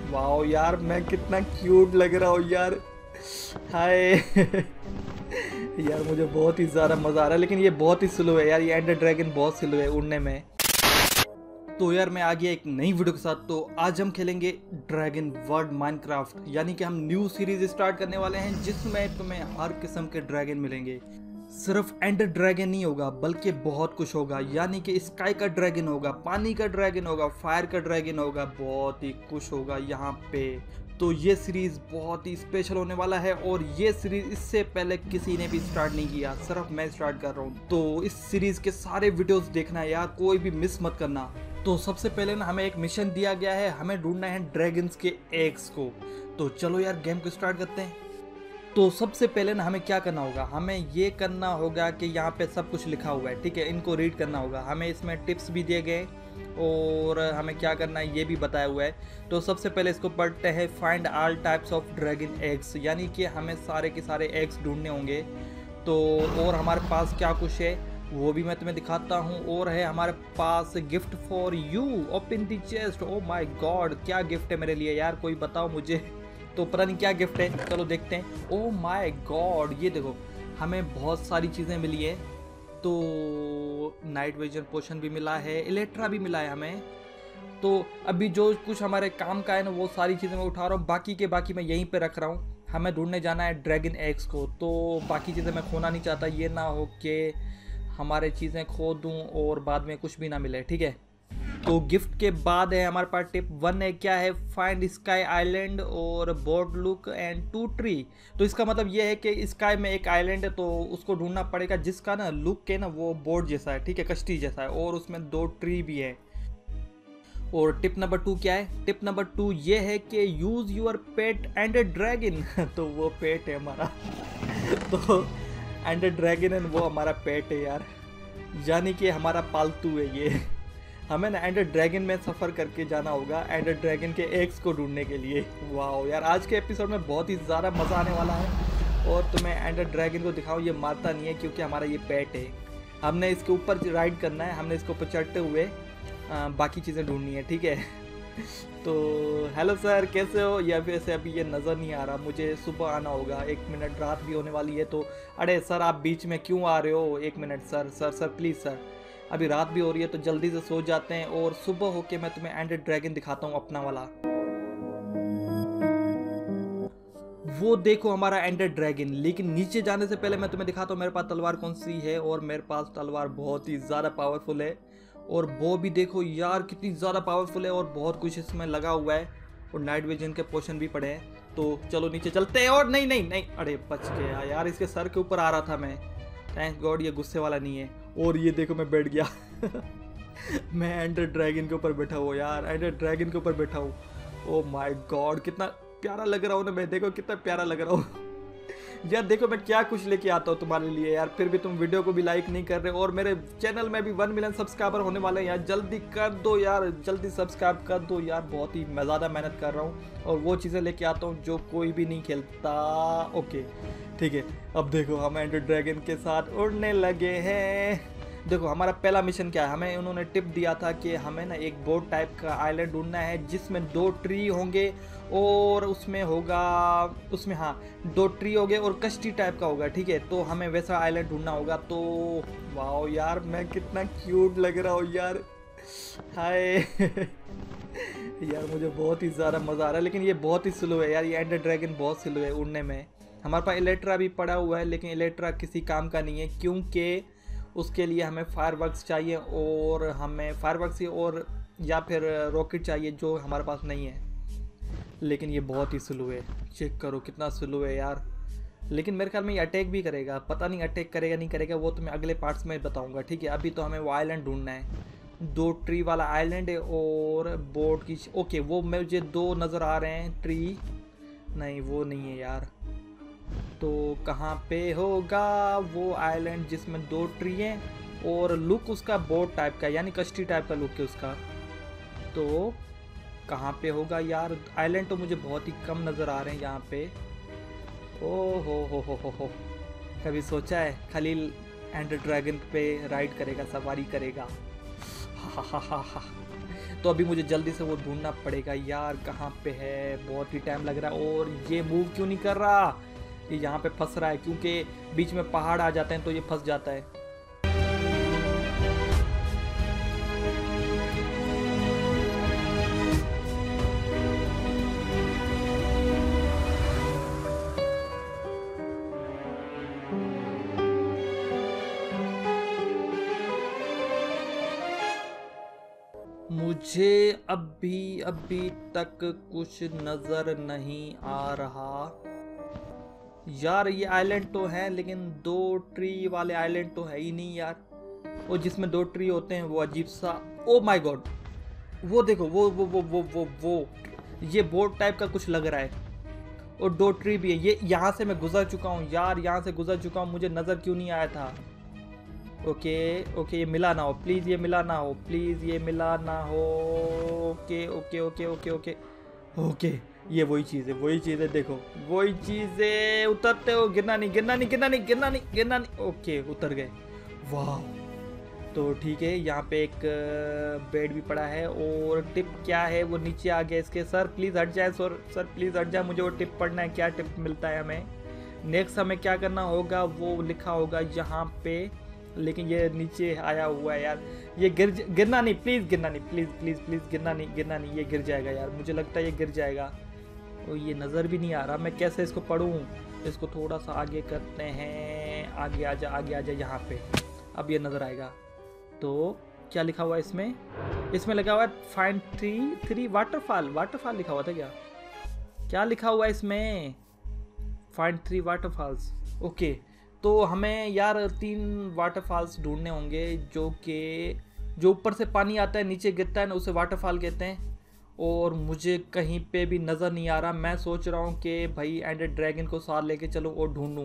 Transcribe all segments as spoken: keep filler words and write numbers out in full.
Wow यार, मैं कितना क्यूट लग रहा हूँ यार। हाय। यार मुझे बहुत ही ज़्यादा मज़ा आ रहा है, लेकिन ये बहुत ही स्लो है यार, ये एंडर ड्रैगन बहुत स्लो है उड़ने में। तो यार मैं आ गया एक नई वीडियो के साथ। तो आज हम खेलेंगे ड्रैगन वर्ल्ड माइनक्राफ्ट, यानी कि हम न्यू सीरीज स्टार्ट करने वाले हैं जिसमें तुम्हें हर किस्म के ड्रैगन मिलेंगे। सिर्फ एंडर ड्रैगन नहीं होगा बल्कि बहुत कुछ होगा, यानी कि स्काई का ड्रैगन होगा, पानी का ड्रैगन होगा, फायर का ड्रैगन होगा, बहुत ही कुछ होगा यहाँ पे। तो ये सीरीज बहुत ही स्पेशल होने वाला है और ये सीरीज इससे पहले किसी ने भी स्टार्ट नहीं किया, सिर्फ मैं स्टार्ट कर रहा हूँ। तो इस सीरीज के सारे वीडियोस देखना है यार, कोई भी मिस मत करना। तो सबसे पहले ना हमें एक मिशन दिया गया है, हमें ढूंढना है ड्रैगन्स के एग्स को। तो चलो यार गेम को स्टार्ट करते हैं। तो सबसे पहले ना हमें क्या करना होगा, हमें ये करना होगा कि यहाँ पे सब कुछ लिखा हुआ है, ठीक है, इनको रीड करना होगा। हमें इसमें टिप्स भी दिए गए और हमें क्या करना है ये भी बताया हुआ है। तो सबसे पहले इसको पढ़ते हैं, find all types of dragon eggs, यानी कि हमें सारे के सारे एग्स ढूंढने होंगे। तो और हमारे पास क्या कुछ है वो भी मैं तुम्हें दिखाता हूँ। और है हमारे पास gift for you, open the chest. Oh my god, क्या गिफ्ट है मेरे लिए यार, कोई बताओ मुझे। तो पता नहीं क्या गिफ्ट है, चलो देखते हैं। ओ माय गॉड, ये देखो हमें बहुत सारी चीज़ें मिली है। तो नाइट विजन पोशन भी मिला है, इलेक्ट्रा भी मिला है हमें। तो अभी जो कुछ हमारे काम का है ना वो सारी चीज़ें मैं उठा रहा हूँ, बाकी के बाकी मैं यहीं पे रख रहा हूँ। हमें ढूंढने जाना है ड्रैगन एग्स को, तो बाकी चीज़ें मैं खोना नहीं चाहता, ये ना हो कि हमारे चीज़ें खो दूँ और बाद में कुछ भी ना मिले, ठीक है। तो गिफ्ट के बाद है हमारे पास टिप वन है, क्या है, फाइंड स्काई आइलैंड और board look and to tree. तो इसका मतलब ये है कि स्काई में एक आइलैंड है तो उसको ढूंढना पड़ेगा जिसका ना लुक के ना वो बोर्ड जैसा है, ठीक है, कश्ती जैसा है, और उसमें दो ट्री भी है। और टिप नंबर टू क्या है, टिप नंबर टू ये है कि use your pet and dragon. तो वो पेट है हमारा। तो एंड ड्रैगन है वो हमारा पेट है यार, यानी कि हमारा पालतू है ये। हमें ना एंडर ड्रैगन में सफ़र करके जाना होगा एंडर ड्रैगन के एग्स को ढूंढने के लिए। वाह यार, आज के एपिसोड में बहुत ही ज़्यादा मज़ा आने वाला है। और तुम्हें एंडर ड्रैगन को दिखाऊं, ये मारता नहीं है क्योंकि हमारा ये पेट है। हमने इसके ऊपर राइड करना है, हमने इसके ऊपर चढ़ते हुए आ, बाकी चीज़ें ढूंढनी है, ठीक है। तो हेलो सर, कैसे हो? या फिर ऐसे अभी ये नज़र नहीं आ रहा, मुझे सुबह आना होगा, एक मिनट रात भी होने वाली है। तो अरे सर आप बीच में क्यों आ रहे हो, एक minute sir sir sir please sir, अभी रात भी हो रही है तो जल्दी से सो जाते हैं और सुबह होके मैं तुम्हें एंडर ड्रैगन दिखाता हूँ अपना वाला। वो देखो हमारा एंडर ड्रैगन। लेकिन नीचे जाने से पहले मैं तुम्हें दिखाता हूँ मेरे पास तलवार कौन सी है। और मेरे पास तलवार बहुत ही ज़्यादा पावरफुल है, और वो भी देखो यार कितनी ज़्यादा पावरफुल है, और बहुत कुछ इसमें लगा हुआ है, और नाइट विजन के पोशन भी पड़े हैं। तो चलो नीचे चलते हैं। और नहीं नहीं नहीं, अरे बच गया यार, इसके सर के ऊपर आ रहा था मैं, थैंक गॉड ये गुस्से वाला नहीं है। और ये देखो मैं बैठ गया। मैं एंडर ड्रैगन के ऊपर बैठा हुआ यार, एंडर ड्रैगन के ऊपर बैठा हूँ। ओ माय गॉड, कितना प्यारा लग रहा हूँ ना मैं, देखो कितना प्यारा लग रहा हूँ। यार देखो मैं क्या कुछ लेके आता हूँ तुम्हारे लिए यार, फिर भी तुम वीडियो को भी लाइक नहीं कर रहे। और मेरे चैनल में भी वन मिलियन सब्सक्राइबर होने वाले हैं यार, जल्दी कर दो यार, जल्दी सब्सक्राइब कर दो यार। बहुत ही मैं ज़्यादा मेहनत कर रहा हूँ और वो चीज़ें लेके आता हूँ जो कोई भी नहीं खेलता। ओके ठीक है, अब देखो हम एंडर ड्रैगन के साथ उड़ने लगे हैं। देखो हमारा पहला मिशन क्या है, हमें उन्होंने टिप दिया था कि हमें ना एक बोट टाइप का आइलैंड ढूंढना है जिसमें दो ट्री होंगे, और उसमें होगा उसमें हाँ दो ट्री होंगे और कश्ती टाइप का होगा, ठीक है। तो हमें वैसा आइलैंड ढूंढना होगा। तो वाओ यार, मैं कितना क्यूट लग रहा हूँ यार। हाय। यार मुझे बहुत ही ज़्यादा मज़ा आ रहा है, लेकिन ये बहुत ही स्लो है यार, ये एंडर ड्रैगन बहुत स्लो है उड़ने में। हमारे पास इलेक्ट्रा भी पड़ा हुआ है, लेकिन इलेक्ट्रा किसी काम का नहीं है क्योंकि उसके लिए हमें फायरवर्क्स चाहिए, और हमें फायरवर्क्स और या फिर रॉकेट चाहिए जो हमारे पास नहीं है। लेकिन ये बहुत ही स्लो है, चेक करो कितना स्लो है यार। लेकिन मेरे ख्याल में ये अटैक भी करेगा, पता नहीं अटैक करेगा नहीं करेगा, वो तो मैं अगले पार्ट्स में बताऊंगा, ठीक है। अभी तो हमें वो आइलैंड ढूंढना है, दो ट्री वाला आइलैंड है और बोर्ड की। ओके वो मुझे दो नज़र आ रहे हैं ट्री, नहीं वो नहीं है यार। तो कहाँ पे होगा वो आइलैंड जिसमें दो ट्री हैं और लुक उसका बोट टाइप का, यानी कश्ती टाइप का लुक है उसका। तो कहाँ पे होगा यार आइलैंड, तो मुझे बहुत ही कम नज़र आ रहे हैं यहाँ पे। ओ हो हो हो हो हो, कभी सोचा है खलील एंडर ड्रैगन पे राइड करेगा, सवारी करेगा? हा हा हा हा। तो अभी मुझे जल्दी से वो ढूंढना पड़ेगा यार, कहाँ पे है, बहुत ही टाइम लग रहा है। और ये मूव क्यों नहीं कर रहा, ये यहाँ पे फंस रहा है क्योंकि बीच में पहाड़ आ जाते हैं तो ये फंस जाता है। मुझे अभी अभी तक कुछ नजर नहीं आ रहा यार। ये आइलैंड तो है लेकिन दो ट्री वाले आइलैंड तो है ही नहीं यार। वो जिसमें दो ट्री होते हैं वो अजीब सा, ओ माय गॉड, वो देखो वो वो वो वो वो वो ये बोट टाइप का कुछ लग रहा है और दो ट्री भी है। ये यहाँ से मैं गुजर चुका हूँ यार, यहाँ से गुजर चुका हूँ, मुझे नज़र क्यों नहीं आया था। ओके ओके, ये मिला ना हो प्लीज़, ये मिला ना हो प्लीज़, ये मिला ना हो। Okay okay okay okay okay okay, ये वही चीज़ है, वही चीज़ है, देखो वही चीज़ है। उतरते हो, गिरना नहीं गिरना नहीं गिरना नहीं गिरना नहीं गिरना नहीं। ओके उतर गए, वाह। तो ठीक है, यहाँ पे एक बेड भी पड़ा है और टिप क्या है वो नीचे आ गया इसके। सर प्लीज़ हट जाए, सर सर प्लीज़ हट जाए, मुझे वो टिप पढ़ना है, क्या टिप मिलता है हमें। नेक्स्ट हमें क्या करना होगा वो लिखा होगा यहाँ पे, लेकिन ये नीचे आया हुआ है यार। ये गिर गिरना नहीं प्लीज़, गिरना नहीं प्लीज़ प्लीज़ प्लीज़, गिरना नहीं गिरना नहीं, ये गिर जाएगा यार, मुझे लगता है ये गिर जाएगा। और ये नज़र भी नहीं आ रहा, मैं कैसे इसको पढ़ूँ। इसको थोड़ा सा आगे करते हैं, आगे आ जा आगे आ जा, यहाँ पे अब ये नज़र आएगा। तो क्या लिखा हुआ है इसमें, इसमें लगा हुआ है find three three waterfall. Waterfall लिखा हुआ था क्या, क्या लिखा हुआ है इसमें, फाइंड थ्री वाटरफॉल्स। ओके, तो हमें यार तीन वाटरफॉल्स ढूंढने होंगे जो कि जो ऊपर से पानी आता है नीचे गिरता है ना, उसे वाटरफॉल कहते हैं। और मुझे कहीं पे भी नज़र नहीं आ रहा। मैं सोच रहा हूँ कि भाई एंडर ड्रैगन को साथ लेके चलूँ और ढूंढूँ।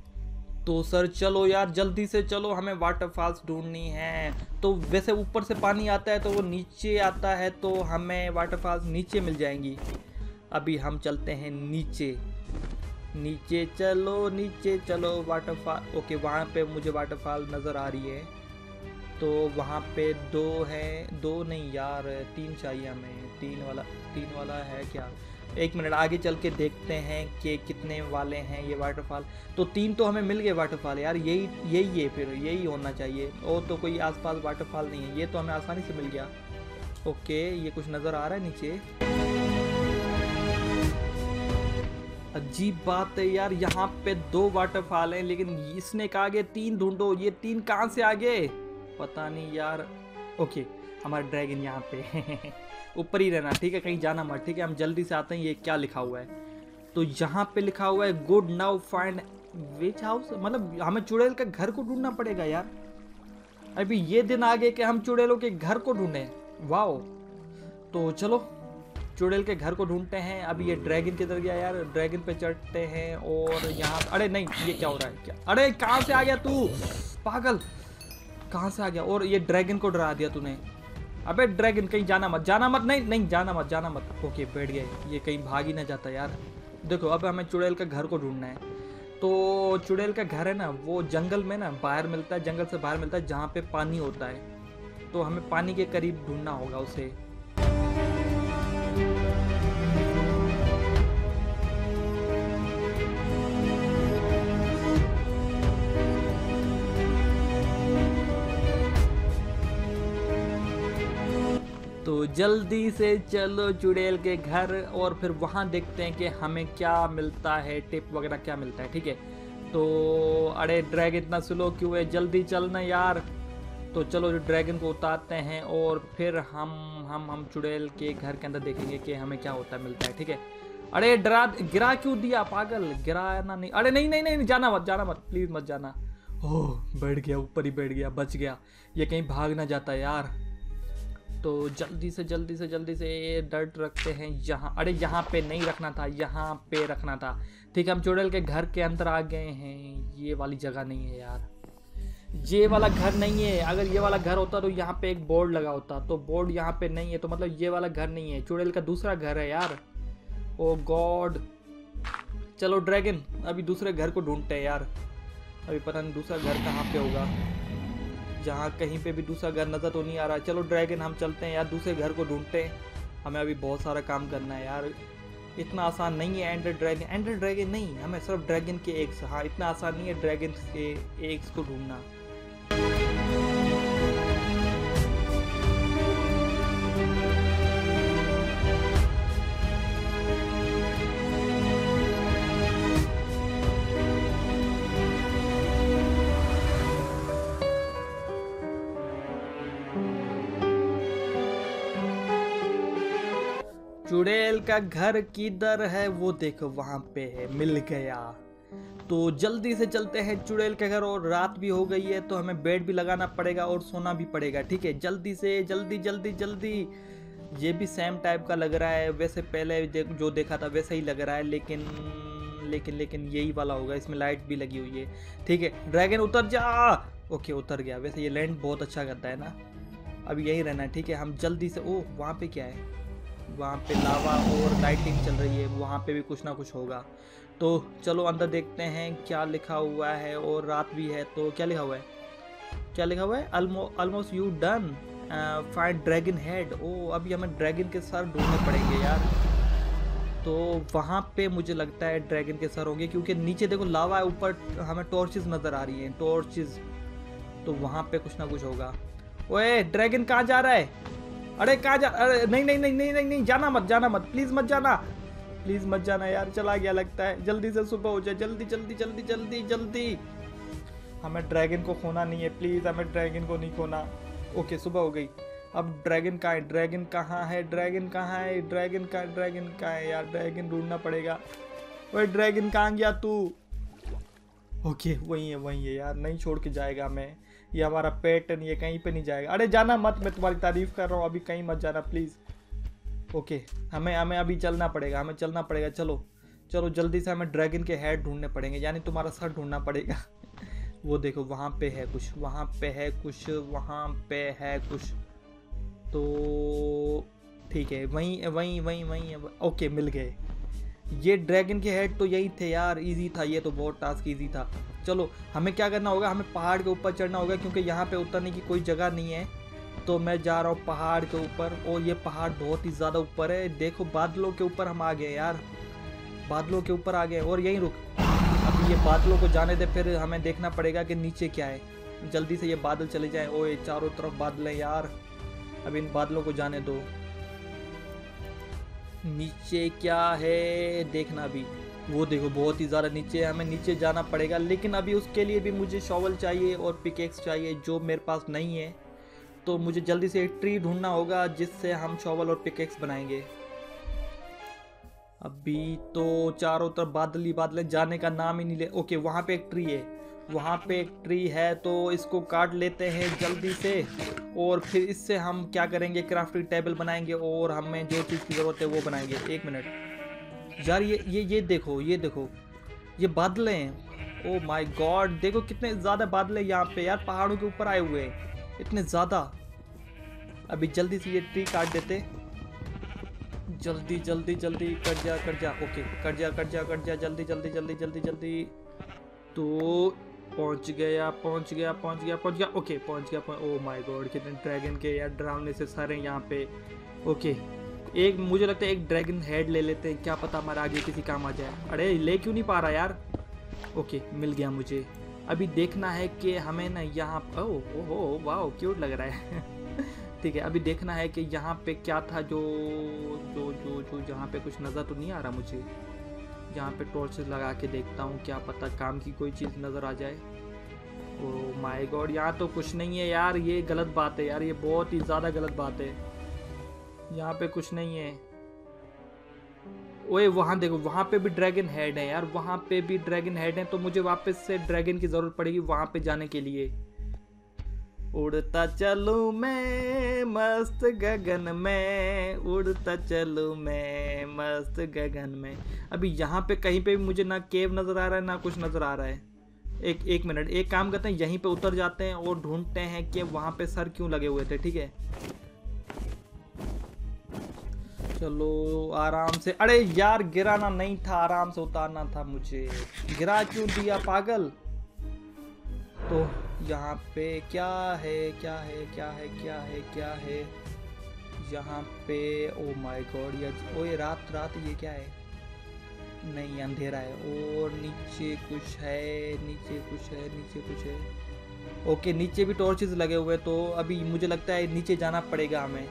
तो सर चलो यार जल्दी से चलो, हमें वाटरफॉल्स ढूंढनी है। तो वैसे ऊपर से पानी आता है तो वो नीचे आता है, तो हमें वाटरफॉल्स नीचे मिल जाएंगी। अभी हम चलते हैं नीचे, नीचे चलो नीचे चलो वाटरफॉल। ओके, वहाँ पे मुझे वाटरफॉल नज़र आ रही है। तो वहाँ पे दो है, दो नहीं यार तीन चाहिए हमें, तीन वाला तीन वाला है क्या। एक मिनट आगे चल के देखते हैं कि कितने वाले हैं ये वाटरफॉल। तो तीन तो हमें मिल गए वाटरफॉल यार, यही यही है, फिर यही होना चाहिए। और तो कोई आसपास वाटरफॉल नहीं है, ये तो हमें आसानी से मिल गया। ओके, ये कुछ नज़र आ रहा है नीचे, अजीब बात है यार, यहाँ पे दो वाटरफॉल हैं लेकिन इसने कहा कि तीन ढूंढो। ये तीन कहाँ से आ गए पता नहीं यार। ओके, हमारा ड्रैगन यहाँ पे ऊपर ही रहना, ठीक है, कहीं जाना मत, ठीक है। हम जल्दी से आते हैं, ये क्या लिखा हुआ है। तो यहाँ पे लिखा हुआ है good now find witch house, मतलब हमें चुड़ैल का घर को ढूंढना पड़ेगा यार। अभी ये दिन आ गए कि हम चुड़ैलों के घर को ढूंढें, वाओ। तो चलो चुड़ैल के घर को ढूंढते हैं। अभी ये ड्रैगन किधर गया यार, ड्रैगन पे चढ़ते हैं और यहाँ, अरे नहीं ये क्या हो रहा है, क्या, अरे कहाँ से आ गया तू पागल, कहाँ से आ गया। और ये ड्रैगन को डरा दिया तूने। अबे ड्रैगन कहीं जाना मत, जाना मत, नहीं नहीं जाना मत जाना मत। ओके बैठ गए, ये कहीं भाग ही ना जाता यार। देखो अब हमें चुड़ैल का घर को ढूंढना है। तो चुड़ैल का घर है ना वो जंगल में ना बाहर मिलता है, जंगल से बाहर मिलता है जहाँ पे पानी होता है। तो हमें पानी के करीब ढूंढना होगा उसे। तो जल्दी से चलो चुड़ैल के घर और फिर वहाँ देखते हैं कि हमें क्या मिलता है, टिप वगैरह क्या मिलता है, ठीक है। तो अरे ड्रैगन इतना स्लो क्यों है, जल्दी चलना यार। तो चलो जो ड्रैगन को उतारते हैं और फिर हम हम हम चुड़ैल के घर के अंदर देखेंगे कि हमें क्या होता है मिलता है, ठीक है। अरे डरा गिरा क्यों दिया पागल, गिराना नहीं, अरे नहीं नहीं नहीं जाना मत जाना मत प्लीज़ मत जाना। ओह बैठ गया, ऊपर ही बैठ गया, बच गया, ये कहीं भाग ना जाता यार। तो जल्दी से जल्दी से जल्दी से डर्ट रखते हैं यहाँ। अरे यहाँ पे नहीं रखना था, यहाँ पे रखना था, ठीक है। हम चुड़ैल के घर के अंदर आ गए हैं। ये वाली जगह नहीं है यार, ये वाला घर नहीं है। अगर ये वाला घर होता तो यहाँ पे एक बोर्ड लगा होता, तो बोर्ड यहाँ पे नहीं है, तो मतलब ये वाला घर नहीं है, चुड़ैल का दूसरा घर है यार। ओ गॉड, चलो ड्रैगन अभी दूसरे घर को ढूंढते हैं यार। अभी पता नहीं दूसरा घर कहाँ पे होगा। जहाँ कहीं पे भी दूसरा घर नज़र तो नहीं आ रहा। चलो ड्रैगन हम चलते हैं यार, दूसरे घर को ढूंढते हैं। हमें अभी बहुत सारा काम करना है यार, इतना आसान नहीं है एंडर ड्रैगन। एंडर ड्रैगन नहीं, हमें सिर्फ ड्रैगन के एग्स। हाँ, इतना आसान नहीं है ड्रैगन के एग्स को ढूंढना। चुड़ैल का घर किधर है, वो देखो वहां पे है, मिल गया। तो जल्दी से चलते हैं चुड़ैल के घर, और रात भी हो गई है तो हमें बेड भी लगाना पड़ेगा और सोना भी पड़ेगा। ठीक है, जल्दी से, जल्दी जल्दी जल्दी। ये भी सेम टाइप का लग रहा है, वैसे पहले जो देखा था वैसा ही लग रहा है, लेकिन लेकिन लेकिन यही वाला होगा, इसमें लाइट भी लगी हुई है। ठीक है ड्रैगन उतर जा। ओके उतर गया। वैसे ये लैंड बहुत अच्छा करता है ना, अब यही रहना है। ठीक है, हम जल्दी से, ओह वहाँ पे क्या है, वहाँ पे लावा और लाइटिंग चल रही है, वहाँ पे भी कुछ ना कुछ होगा। तो चलो अंदर देखते हैं क्या लिखा हुआ है, और रात भी है। तो क्या लिखा हुआ है, क्या लिखा हुआ है, almost you done, find dragon head. Oh अभी हमें ड्रैगन के सर ढूंढने पड़ेंगे यार। तो वहाँ पे मुझे लगता है ड्रैगन के सर होंगे, क्योंकि नीचे देखो लावा है, ऊपर हमें टॉर्चेस नज़र आ रही हैं, टॉर्चेस। तो वहाँ पे कुछ ना कुछ होगा। ओए ड्रैगन कहाँ जा रहा है, अरे कहाँ जा, अरे नहीं नहीं नहीं नहीं नहीं नहीं जाना मत, जाना मत, प्लीज मत जाना, प्लीज मत जाना यार, चला गया लगता है। जल्दी से सुबह हो जाए, जल्दी जल्दी जल्दी जल्दी जल्दी। हमें ड्रैगन को खोना नहीं है, प्लीज हमें ड्रैगन को नहीं खोना। ओके सुबह हो गई। अब ड्रैगन कहाँ है, ड्रैगन कहाँ है, ड्रैगन कहाँ है, ड्रैगन का ड्रैगन कहाँ है यार, ड्रैगन ढूंढना पड़ेगा। ओए ड्रैगन कहाँ गया तू। ओके वही है, वही है यार, नहीं छोड़ के जाएगा हमें, ये हमारा पेट है, ये कहीं पे नहीं जाएगा। अरे जाना मत, मैं तुम्हारी तारीफ कर रहा हूँ, अभी कहीं मत जाना प्लीज़। ओके हमें हमें अभी चलना पड़ेगा, हमें चलना पड़ेगा। चलो चलो जल्दी से, हमें ड्रैगन के हेड ढूंढने पड़ेंगे, यानी तुम्हारा सर ढूंढना पड़ेगा। वो देखो वहाँ पे है कुछ, वहाँ पे है कुछ, वहाँ पे है कुछ। तो ठीक है, वहीं वहीं वहीं वहीं है। ओके मिल गए। ये ड्रैगन के हेड तो यही थे यार, इजी था ये तो, बहुत टास्क इजी था। चलो हमें क्या करना होगा, हमें पहाड़ के ऊपर चढ़ना होगा, क्योंकि यहाँ पे उतरने की कोई जगह नहीं है। तो मैं जा रहा हूँ पहाड़ के ऊपर, और ये पहाड़ बहुत ही ज़्यादा ऊपर है। देखो बादलों के ऊपर हम आ गए यार, बादलों के ऊपर आ गए। और यहीं रुक, अभी ये बादलों को जाने दे, फिर हमें देखना पड़ेगा कि नीचे क्या है। जल्दी से ये बादल चले जाएं। ओए चारों तरफ बादल हैं यार, अब इन बादलों को जाने दो। नीचे क्या है देखना भी, वो देखो बहुत ही ज़्यादा नीचे है, हमें नीचे जाना पड़ेगा। लेकिन अभी उसके लिए भी मुझे शॉवल चाहिए और पिकेक्स चाहिए, जो मेरे पास नहीं है। तो मुझे जल्दी से एक ट्री ढूंढना होगा जिससे हम शॉवल और पिकेक्स बनाएंगे। अभी तो चारों तरफ बादल ही बादल, जाने का नाम ही नहीं ले। ओके वहाँ पे एक ट्री है, वहाँ पे एक ट्री है, तो इसको काट लेते हैं जल्दी से। और फिर इससे हम क्या करेंगे, क्राफ्टिंग टेबल बनाएंगे, और हमें जो चीज़ की ज़रूरत है वो बनाएंगे। एक मिनट यार, ये ये ये देखो, ये देखो ये बादल हैं। ओ माय गॉड, देखो कितने ज़्यादा बादल हैं यहाँ पे यार, पहाड़ों के ऊपर आए हुए हैं इतने ज़्यादा। अभी जल्दी से ये ट्री काट देते, जल्दी जल्दी जल्दी, कट जा कट जा। ओके कट जा कट जा कट जा, जल्दी जल्दी जल्दी जल्दी जल्दी। तो पहुंच गया पहुंच गया पहुंच गया पहुंच गया। ओके पहुंच गया। ओ माय गॉड, कितने ड्रैगन के यार डरावने से सर हैं यहाँ पे। ओके एक मुझे लगता है एक ड्रैगन हेड ले लेते हैं, क्या पता हमारा आगे किसी काम आ जाए। अरे ले क्यों नहीं पा रहा यार। ओके मिल गया मुझे। अभी देखना है कि हमें ना यहाँ, ओह ओह वाह क्यूट लग रहा है। ठीक है, अभी देखना है कि यहाँ पे क्या था, जो जो जो जो जहाँ पे कुछ नज़र तो नहीं आ रहा मुझे। यहाँ पे टॉर्चेस लगा के देखता हूँ, क्या पता काम की कोई चीज़ नज़र आ जाए। ओह माय गॉड, यहाँ तो कुछ नहीं है यार, ये गलत बात है यार, ये बहुत ही ज़्यादा गलत बात है। यहाँ पे कुछ नहीं है। ओए वहाँ देखो, वहाँ पे भी ड्रैगन हेड है यार, वहाँ पे भी ड्रैगन हेड है। तो मुझे वापस से ड्रैगन की ज़रूरत पड़ेगी वहाँ पे जाने के लिए। उड़ता चलूं मैं मस्त गगन में, उड़ता चलूं मैं मस्त गगन में। अभी यहाँ पे कहीं पे भी मुझे ना केव नज़र आ रहा है ना कुछ नज़र आ रहा है। एक एक मिनट, एक काम करते हैं, यहीं पे उतर जाते हैं और ढूंढते हैं कि वहाँ पे सर क्यों लगे हुए थे। ठीक है चलो आराम से। अरे यार गिराना नहीं था, आराम से उतारना था मुझे, गिरा क्यों दिया पागल। तो यहाँ पे क्या है क्या है क्या है क्या है क्या है यहाँ पे? ओ माय गॉड, ये ओए रात रात ये क्या है? नहीं अंधेरा है। और नीचे कुछ है, नीचे कुछ है, नीचे कुछ है। ओके नीचे भी टॉर्चेस लगे हुए, तो अभी मुझे लगता है नीचे जाना पड़ेगा हमें।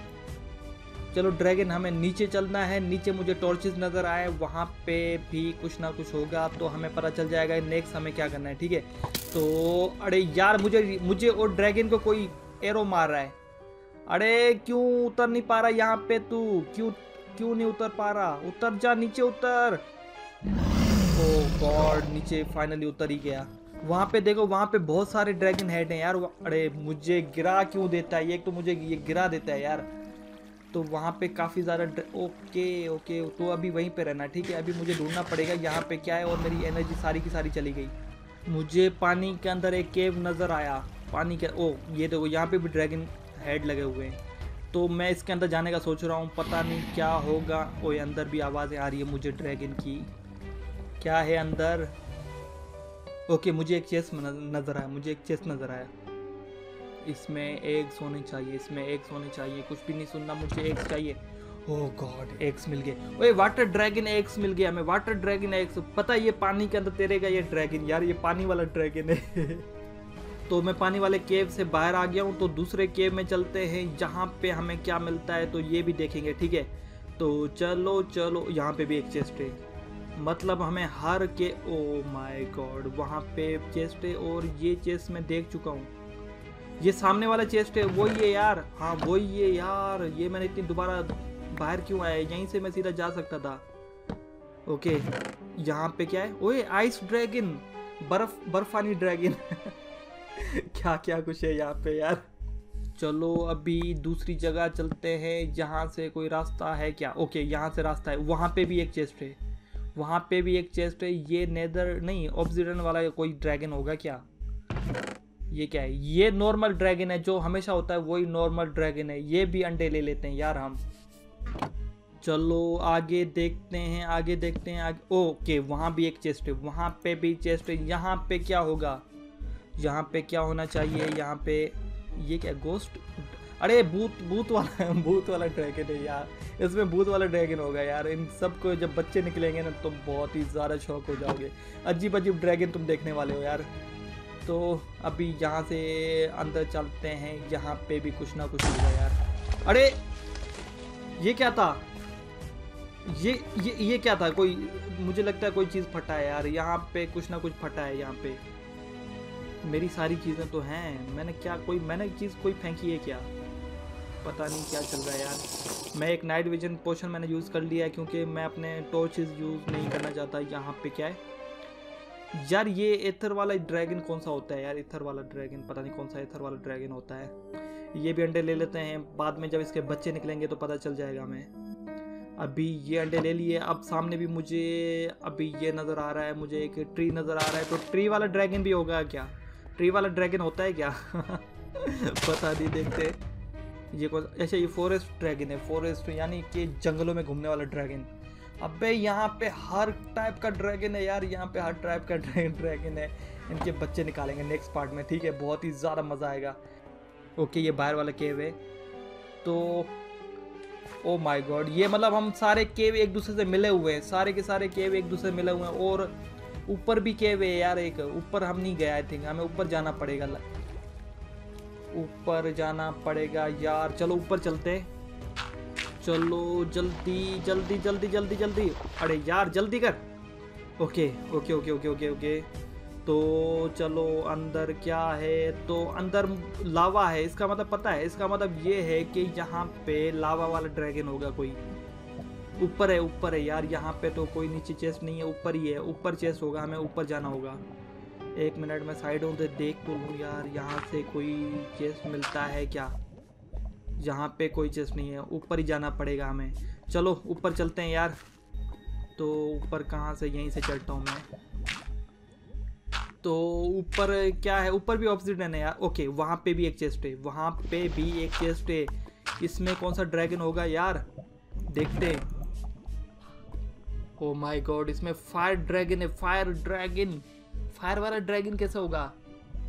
चलो ड्रैगन, हमें नीचे चलना है। नीचे मुझे टॉर्चेस नज़र आए, वहाँ पे भी कुछ ना कुछ होगा, तो हमें पता चल जाएगा नेक्स्ट हमें क्या करना है। ठीक है, तो अरे यार मुझे मुझे और ड्रैगन को कोई एरो मार रहा है। अरे क्यों उतर नहीं पा रहा यहाँ पे? तू क्यों क्यों नहीं उतर पा रहा? उतर जा, नीचे उतर। ओह गॉड, नीचे फाइनली उतर ही गया। वहाँ पे देखो, वहाँ पे बहुत सारे ड्रैगन हेड हैं यार। अरे मुझे गिरा क्यों देता है ये? तो मुझे ये गिरा देता है यार। तो वहाँ पे काफ़ी ज़्यादा ओके ओके, तो अभी वहीं पे रहना। ठीक है, अभी मुझे ढूंढना पड़ेगा यहाँ पे क्या है। और मेरी एनर्जी सारी की सारी चली गई। मुझे पानी के अंदर एक केव नज़र आया। पानी के ओ ये देखो, यहाँ पे भी ड्रैगन हेड लगे हुए हैं। तो मैं इसके अंदर जाने का सोच रहा हूँ, पता नहीं क्या होगा। ओए अंदर भी आवाज़ें आ रही है मुझे ड्रैगन की। क्या है अंदर? ओके मुझे एक चेस्ट नज़र आया, मुझे एक चेस्ट नज़र आया। इसमें एग्स होने चाहिए, इसमें एग्स होने चाहिए। कुछ भी नहीं सुनना, मुझे एग्स चाहिए। ओह गॉड, एग्स मिल गए। ओए वाटर ड्रैगन एग्स मिल गया हमें, वाटर ड्रैगन एग्स। पता है ये पानी के अंदर तैरेगा ये ड्रैगन यार, ये पानी वाला ड्रैगन है। तो मैं पानी वाले केव से बाहर आ गया हूँ, तो दूसरे केव में चलते हैं, जहाँ पे हमें क्या मिलता है तो ये भी देखेंगे। ठीक है, तो चलो चलो। यहाँ पे भी एक चेस्ट है, मतलब हमें हर के ओ माय गॉड, वहाँ पे चेस्ट है। और ये चेस्ट मैं देख चुका हूँ, ये सामने वाला चेस्ट है, वही है यार। हाँ वही है यार, ये मैंने इतनी दोबारा बाहर क्यों आया? यहीं से मैं सीधा जा सकता था। ओके यहाँ पे क्या है? ओए आइस ड्रैगन, बर्फ बर्फानी ड्रैगन। क्या क्या कुछ है यहाँ पे यार। चलो अभी दूसरी जगह चलते हैं, जहाँ से कोई रास्ता है क्या? ओके यहाँ से रास्ता है। वहाँ पे भी एक चेस्ट है, वहाँ पे भी एक चेस्ट है। ये नेदर नहीं, ऑब्सिडियन वाला कोई ड्रैगन होगा क्या? ये क्या है? ये नॉर्मल ड्रैगन है, जो हमेशा होता है वही नॉर्मल ड्रैगन है। ये भी अंडे ले लेते हैं यार हम। चलो आगे देखते हैं, आगे देखते हैं आगे। ओके वहाँ भी एक चेस्ट है, वहाँ पे भी चेस्ट है। यहाँ पे क्या होगा? यहाँ पे क्या होना चाहिए? यहाँ पे ये क्या? गोस्ट? अरे भूत भूत वाला भूत वाला ड्रैगन है यार। इसमें भूत वाला ड्रैगन होगा यार। इन सबको जब बच्चे निकलेंगे ना, तो बहुत ही ज़्यादा शौक हो जाओगे। अजीब अजीब ड्रैगन तुम देखने वाले हो यार। तो अभी यहाँ से अंदर चलते हैं, यहाँ पे भी कुछ ना कुछ होगा यार। अरे ये क्या था? ये ये ये क्या था? कोई, मुझे लगता है कोई चीज़ फटा है यार। यहाँ पे कुछ ना कुछ फटा है। यहाँ पे मेरी सारी चीज़ें तो हैं, मैंने क्या कोई मैंने चीज़ कोई फेंकी है क्या? पता नहीं क्या चल रहा है यार। मैं एक नाइट विजन पोशन मैंने यूज़ कर लिया है, क्योंकि मैं अपने टॉर्चेस यूज़ नहीं करना चाहता। यहाँ पे क्या है यार? ये एथर वाला ड्रैगन कौन सा होता है यार? एथर वाला ड्रैगन, पता नहीं कौन सा एथर वाला ड्रैगन होता है। ये भी अंडे ले लेते हैं, बाद में जब इसके बच्चे निकलेंगे तो पता चल जाएगा हमें। अभी ये अंडे ले लिए। अब सामने भी मुझे अभी ये नज़र आ रहा है, मुझे एक ट्री नज़र आ रहा है। तो ट्री वाला ड्रैगन भी होगा क्या? ट्री वाला ड्रैगन होता है क्या? पता नहीं, देखते। ये कौन? अच्छा ये फॉरेस्ट ड्रैगन है, फॉरेस्ट यानी कि जंगलों में घूमने वाला ड्रैगन। अबे यहाँ पे हर टाइप का ड्रैगन है यार, यहाँ पे हर टाइप का ड्रैगन है। इनके बच्चे निकालेंगे नेक्स्ट पार्ट में। ठीक है, बहुत ही ज़्यादा मज़ा आएगा। ओके ये बाहर वाला केव है। तो ओ माय गॉड, ये मतलब हम सारे केव एक दूसरे से मिले हुए हैं, सारे के सारे केव एक दूसरे से मिले हुए हैं। और ऊपर भी केव है यार एक। ऊपर हम नहीं गए, आई थिंक हमें ऊपर जाना पड़ेगा, ऊपर जाना पड़ेगा यार। चलो ऊपर चलते हैं, चलो जल्दी जल्दी जल्दी जल्दी जल्दी। अरे यार जल्दी कर। Okay okay okay okay okay okay तो चलो अंदर क्या है? तो अंदर लावा है, इसका मतलब पता है, इसका मतलब ये है कि यहाँ पे लावा वाला ड्रैगन होगा कोई। ऊपर है, ऊपर है यार। यहाँ पे तो कोई नीचे चेस्ट नहीं है, ऊपर ही है। ऊपर चेस्ट होगा, हमें ऊपर जाना होगा। एक मिनट में साइडों से देख तो लूँ यार, यहाँ से कोई चेस्ट मिलता है क्या? यहाँ पे कोई चेस्ट नहीं है, ऊपर ही जाना पड़ेगा हमें। चलो ऊपर चलते हैं यार। तो ऊपर कहाँ से? यहीं से चलता हूँ मैं। तो ऊपर क्या है? ऊपर भी ऑब्सिडियन है यार। ओके वहाँ पे भी एक चेस्ट है, वहाँ पे भी एक चेस्ट है। इसमें कौन सा ड्रैगन होगा यार? देखते। ओ माय गॉड, इसमें फायर ड्रैगन है। फायर ड्रैगन, फायर वाला ड्रैगन कैसा होगा?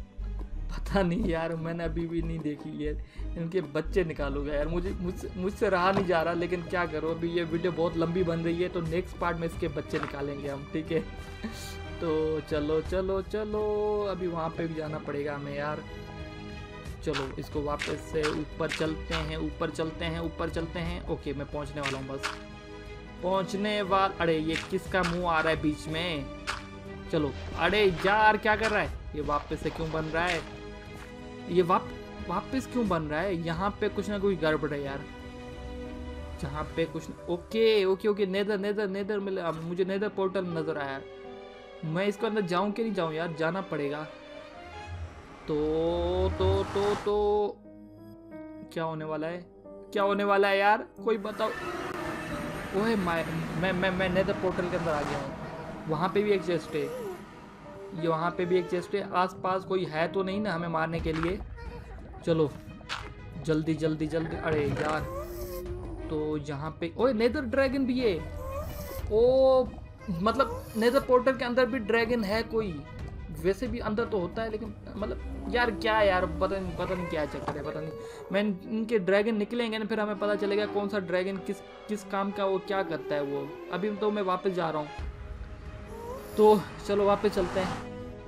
पता नहीं यार, मैंने अभी भी नहीं देखी है। इनके बच्चे निकालूंगा यार, मुझे मुझसे मुझसे रहा नहीं जा रहा, लेकिन क्या करो, अभी ये वीडियो बहुत लंबी बन रही है, तो नेक्स्ट पार्ट में इसके बच्चे निकालेंगे हम, ठीक है। तो चलो चलो चलो, अभी वहाँ पे भी जाना पड़ेगा हमें यार। चलो इसको वापस से ऊपर चलते हैं, ऊपर चलते हैं, ऊपर चलते हैं। ओके मैं पहुँचने वाला हूँ, बस पहुँचने वाला। अरे ये किसका मुँह आ रहा है बीच में? चलो, अरे यार क्या कर रहा है ये? वापस से क्यों बन रहा है ये? वाप वापस क्यों बन रहा है? यहाँ पे कुछ ना कुछ गड़बड़ है यार, जहाँ पे कुछ न... okay okay okay, nether nether nether मिले। अब मुझे नेदर पोर्टल नजर आया। मैं इसको अंदर जाऊं कि नहीं जाऊं यार? जाना पड़ेगा। तो तो तो तो क्या होने वाला है? क्या होने वाला है यार? कोई बताओ। ओए मैं मैं मैं मैं नेदर पोर्टल के अंदर आ गया हूँ। वहाँ पे भी एक चेस्ट है, ये वहाँ पे भी एक चेस्ट है। आसपास कोई है तो नहीं ना हमें मारने के लिए? चलो जल्दी जल्दी जल्दी। अरे यार, तो यहाँ पे ओए नेदर ड्रैगन भी है। ओ मतलब नेदर पोर्टल के अंदर भी ड्रैगन है कोई? वैसे भी अंदर तो होता है, लेकिन मतलब यार क्या यार, पता नहीं पता नहीं क्या चक्कर है, पता नहीं। मैं इनके ड्रैगन निकलेंगे ना, फिर हमें पता चलेगा कौन सा ड्रैगन किस किस काम का, वो क्या करता है वो। अभी तो मैं वापस जा रहा हूँ, तो चलो वापस चलते हैं।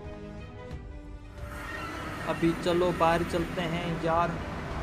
अभी चलो बाहर चलते हैं यार।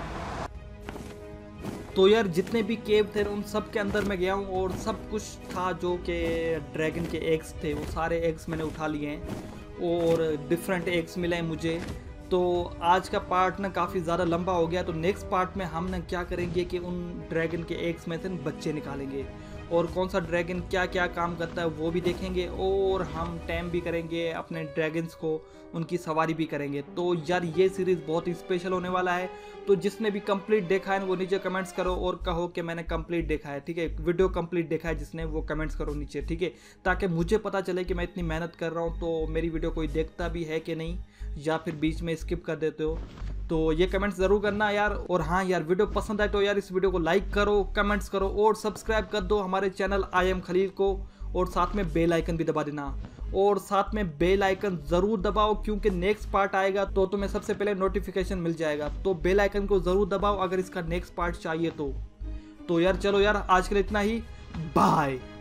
तो यार जितने भी केव थे उन सब के अंदर मैं गया हूँ, और सब कुछ था जो कि ड्रैगन के एग्स थे, वो सारे एग्स मैंने उठा लिए हैं, और डिफरेंट एग्स मिले हैं मुझे। तो आज का पार्ट ना काफ़ी ज़्यादा लंबा हो गया, तो नेक्स्ट पार्ट में हम ना क्या करेंगे कि उन ड्रैगन के एग्स में से बच्चे निकालेंगे, और कौन सा ड्रैगन क्या क्या काम करता है वो भी देखेंगे, और हम टैम भी करेंगे अपने ड्रैगन्स को, उनकी सवारी भी करेंगे। तो यार ये सीरीज़ बहुत ही स्पेशल होने वाला है। तो जिसने भी कंप्लीट देखा है वो नीचे कमेंट्स करो और कहो कि मैंने कंप्लीट देखा है, ठीक है। वीडियो कंप्लीट देखा है जिसने, वो कमेंट्स करो नीचे, ठीक है, ताकि मुझे पता चले कि मैं इतनी मेहनत कर रहा हूँ तो मेरी वीडियो कोई देखता भी है कि नहीं, या फिर बीच में स्किप कर देते हो। तो ये कमेंट्स ज़रूर करना यार। और हाँ यार, वीडियो पसंद आए तो यार इस वीडियो को लाइक करो, कमेंट्स करो, और सब्सक्राइब कर दो हमारे चैनल आई एम खलील को, और साथ में बेल आइकन भी दबा देना, और साथ में बेल आइकन ज़रूर दबाओ, क्योंकि नेक्स्ट पार्ट आएगा तो तुम्हें सबसे पहले नोटिफिकेशन मिल जाएगा। तो बेल आइकन को ज़रूर दबाओ अगर इसका नेक्स्ट पार्ट चाहिए तो। तो यार चलो यार, आज के लिए इतना ही, बाय।